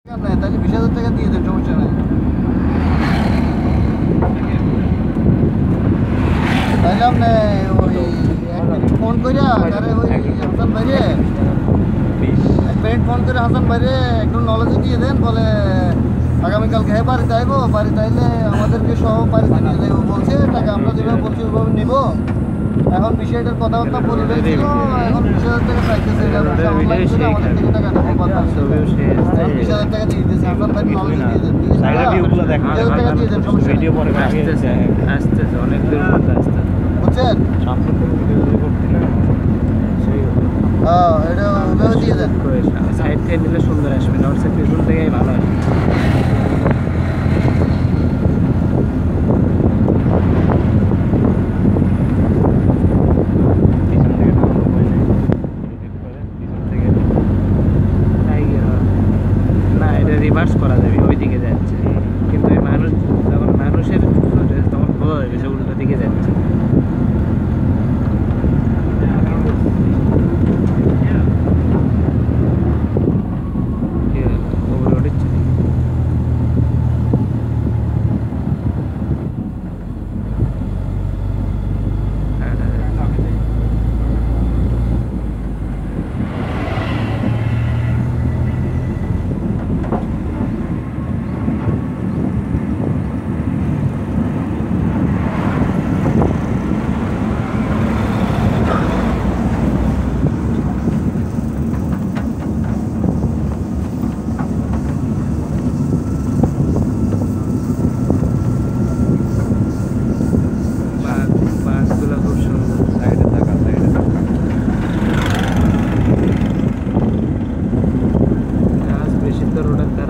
তাহলে 20,000 টাকা দিয়ে দেন, সমস্যা নাই। তাইলে আপনি ওই এক মিনিট ফোন করে আরে ওই হাসান ভাইরে এক মিনিট ফোন করে হাসান ভাইরে একটু নলেজ দিয়ে দেন, বলে আগামীকালকে হ্যাঁ বাড়িতে আইবো, বাড়িতে আইলে আমাদেরকে সহ বাড়িতে নিয়ে যাইবো বলছে, টাকা আমরা যেভাবে বলছি ওইভাবে নিব। এখন বিষয়টার কথাবার্তা পরিবেশ ছিল, এখন 20,000 টাকা চাইতেছে, আমাদের থেকে টাকা নেবো, 20,000 টাকা দিয়ে দিতেছে। হাসান ভাই নলেজ দিয়ে দেন, ঠিক আছে? 20,000 টাকা দিয়ে দেন, সমস্যা নেই। আসতেছে অনেক দূর মধ্যে আসতেছে, বুঝছেন? হ্যাঁ, এটা ওভাবে দিয়ে দেন। সাইড থেকে নিলে সুন্দর আসবে না, ওর সাইড পেছন থেকেই ভালো আসবে। না, এটা রিভার্স করা যাবে, ওই দিকে যাচ্ছে, কিন্তু এই মানুষ যখন মানুষের তখন বোঝা যাবে যে উল্টো দিকে যাচ্ছে। বাসগুলো খুব সুন্দর, সাইডে থাকা গাছ বেশি তো রোডের